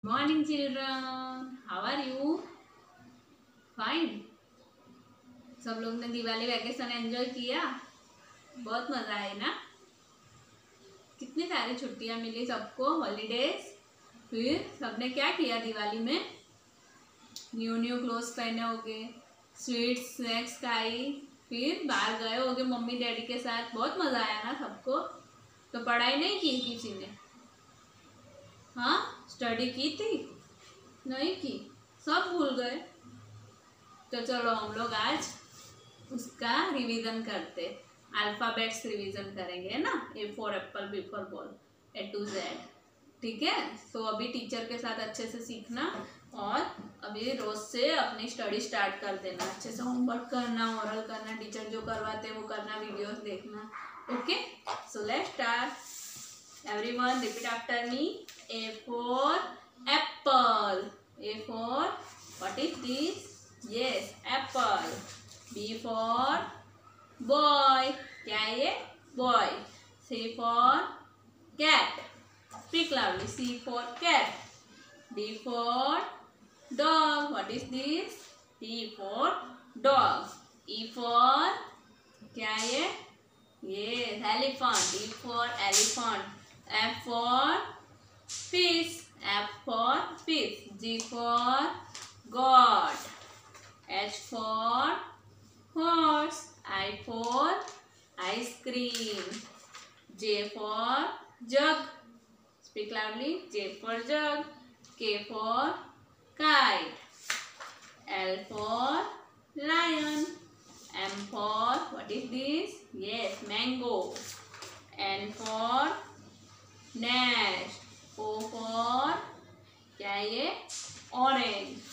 Morning children, how are you? Fine. सब लोग ने दिवाली वैकेशन एंजॉय किया? बहुत मजा आया ना? कितनी सारी छुट्टियां मिली सबको, हॉलीडेज। फिर सबने क्या किया दिवाली में? न्यू क्लोथ्स पहने होगे, स्वीट्स स्नैक्स खाई, फिर बाहर गए होगे मम्मी डैडी के साथ। बहुत मजा आया ना सबको? तो पढ़ाई नहीं की किसी ने? हाँ, स्टडी की थी? नहीं की, सब भूल गए। तो चलो हम लोग आज उसका रिवीजन करते। अल्फाबेट्स रिवीजन करेंगे, है ना? A for apple, B for ball, A to Z। ठीक है, तो अभी टीचर के साथ अच्छे से सीखना और अभी रोज से अपनी स्टडी स्टार्ट कर देना। अच्छे से होमवर्क करना, ओरल करना, टीचर जो करवाते हैं वो करना, वीडियोस देखना। Okay, so let's start. Everyone repeat after me. A for apple. A for, what is this? Yes, apple. B for boy. क्या है ये? Boy. C for cat. Speak loudly. C for cat. D for dog. What is this? D for dog. E for क्या है ये? Yes, elephant. E for elephant. F for fish. F for fish. G for God. H for horse. I for ice cream. J for jug. Speak loudly. J for jug. K for kite. L for lion. M for, what is this? Yes, mango. N for nest. O for क्या है ये? Orange.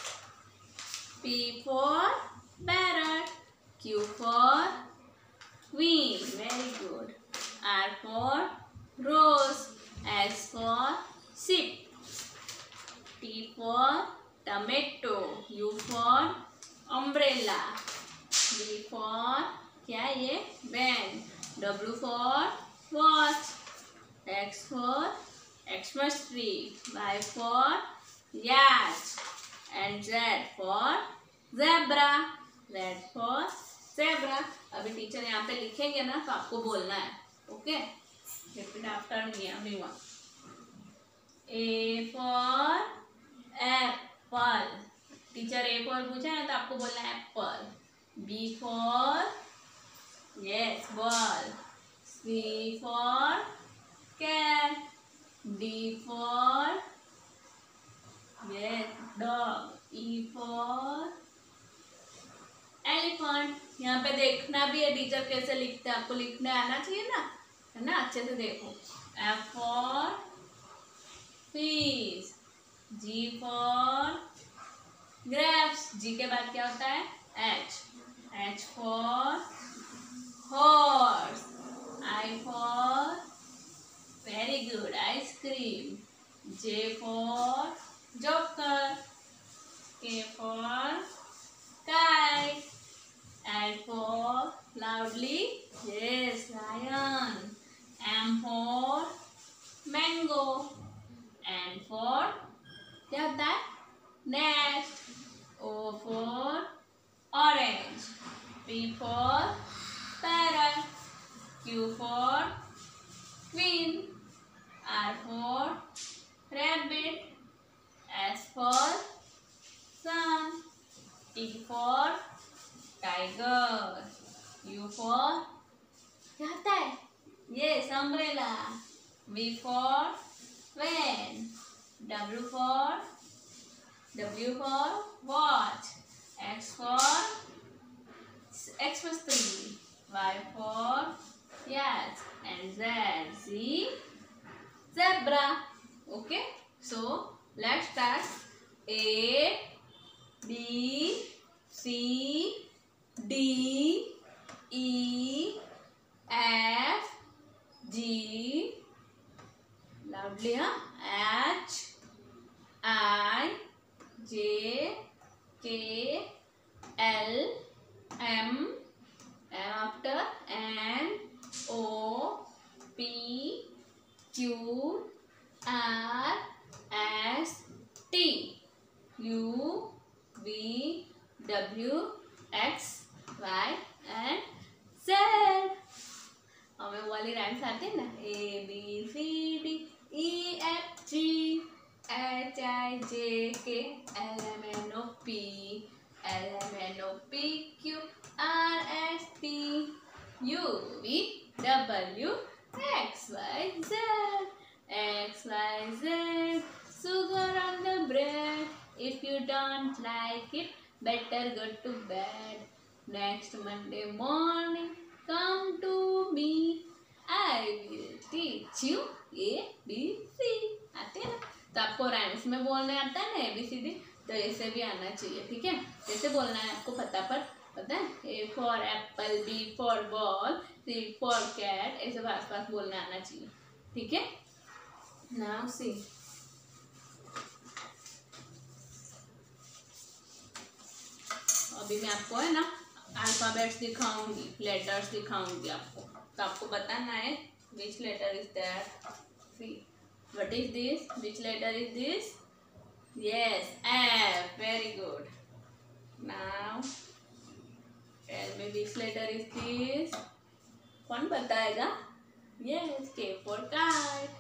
P for parrot. Q for queen. Very good. R for rose. S for sheep. T for tomato. U for umbrella. V for क्या है ये? Van. W for watch. X for Xmas tree. Y for yacht. And Z for zebra. Z for zebra. अभी teacher यहाँ पे लिखेंगे ना तो आपको बोलना है। Okay, repeat after me everyone. A for apple. Teacher A for पूछा है तो आपको बोलना है apple. B for yes ball. C for cat. D for yes dog. E for elephant. यहाँ पे देखना भी है टीचर कैसे लिखते हैं, आपको लिखने आना चाहिए ना, है ना? अच्छे से देखो। F for fish. G for grapes. G के बाद क्या होता है? H. H for horse. I for very good ice cream. J for joker. K for kite. L for loudly yes lion. M for mango. N for क्या होता है? Nest. O for orange. P for parrot. Q for queen. R for rabbit. S for sun. T for tiger. U for क्या होता है? Yes, umbrella. V for van. W for watch. X for Xmas tree. Y for yacht. And Z zebra. Okay, so let's start. A B C D E F G loudly H I J K L M after N O P Q R S JK, LMNOP, QRST, UV, WXYZ, XYZ, sugar on the bread. If you don't like it, better go to bed. Next Monday morning, come to me. I will teach you ABC. आते हैं ना? तो आपको rhymes में बोलने आता है ना ABCD, तो ऐसे भी आना चाहिए, ठीक है। कैसे बोलना है आपको पता है। A for apple, B for ball, C for cat, ऐसे पास पास बोलना आना चाहिए, ठीक है। Now see, अभी मैं आपको है ना अल्फाबेट्स दिखाऊंगी, लेटर्स दिखाऊंगी आपको, तो आपको बताना है which letter is that. See, what is this? Which letter is this? Yes, F. Very good. Now tell me which letter is this? कौन बताएगा? Yes, K for kite.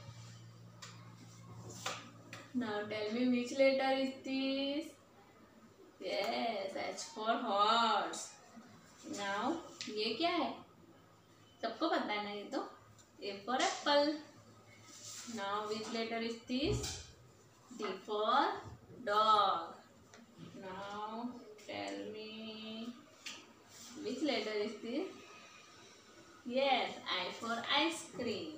Now tell me which letter is this? Yes, H for horse. Now ये क्या है? सबको पता है ना ये तो? A for apple. Now which letter is this? D for dog. Now tell me which letter is this? Yes, I for ice cream.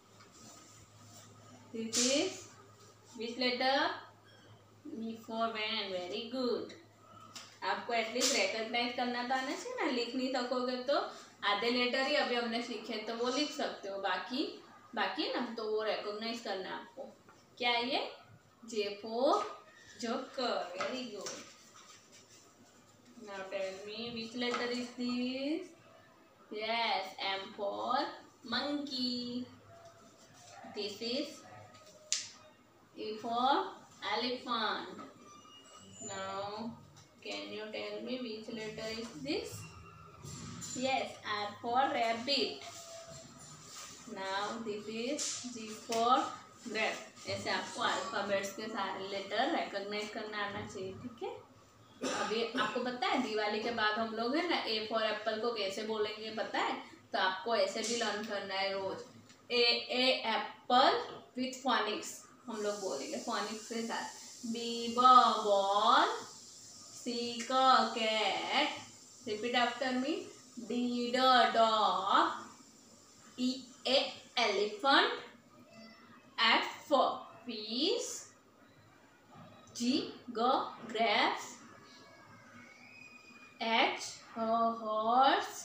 This is which letter? E for van. Very good. आपको at least recognise करना तो आना चाहिए ना। लिख नहीं सकोगे तो आधे लेटर ही अभी हमने सीखे तो वो लिख सकते हो, बाकी ना तो वो रिकॉग्नाइज करना है आपको। क्या ये? J for joker. Very good. Now tell me which letter is this? Yes, M for monkey. This is E for elephant. Now can you tell me which letter is this? Yes, R for rabbit. Now this is G for grape. ऐसे आपको alphabets के सारे letter recognise करना आना चाहिए, ठीक है। अभी आपको पता है दिवाली के बाद हम लोग है ना A for एप्पल को कैसे बोलेंगे पता है? तो आपको ऐसे भी लर्न करना है रोज। A एप्पल विथ फोनिक्स हम लोग बोलेंगे, फोनिक्स के साथ। B ball, C cat, repeat after me. D dog, E elephant, F fish, G grapes, H horse,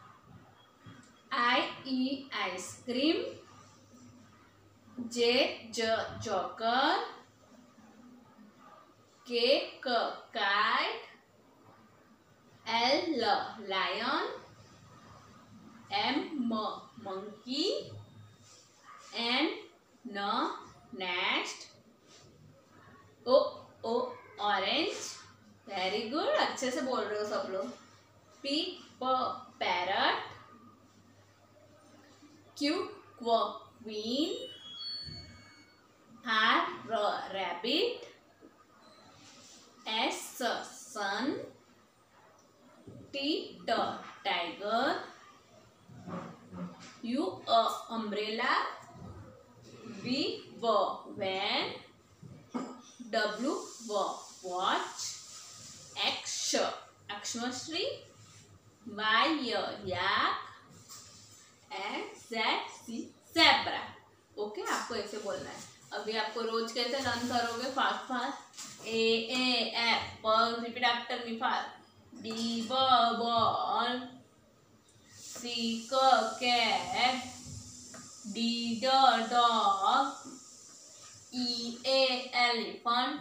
I ice cream, J joker, K kite, L lion, M monkey, N nest, O orange. Very good, अच्छे से बोल रहे हो सब लोग। P parrot, Q queen, R rabbit, S sun, T tiger, U umbrella, V van, W watch, X Xmas tree, Y yak, and Z zebra. Okay, आपको ऐसे बोलना है। अभी आपको रोज कैसे लर्न करोगे fast. A apple, repeat after me fast. B ball, C cat, D dog, E elephant,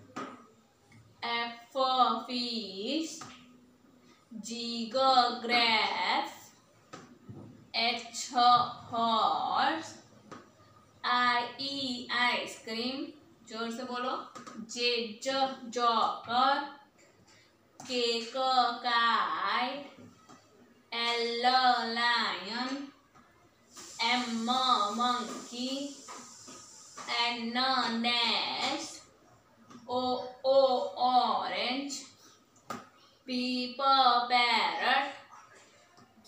F fish, G grapes, H horse, I ice cream, जोर से बोलो। J joker, K kite, L lion, M monkey, N nest, O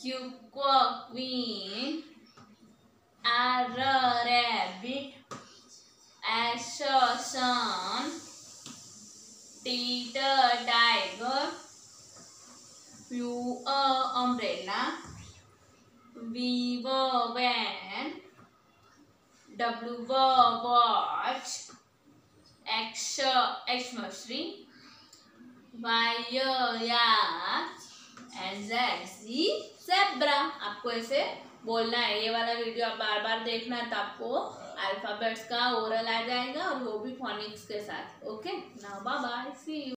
Q queen, R rabbit, S sun, T tiger, U umbrella, V van, W watch, X machine, Y yacht, and Z zebra। आपको ऐसे बोलना है। ये वाला video आप बार बार देखना है तो आपको अल्फाबेट्स का ओरल आ जाएगा और वो भी फोनिक्स के साथ। Okay, now bye bye, see you.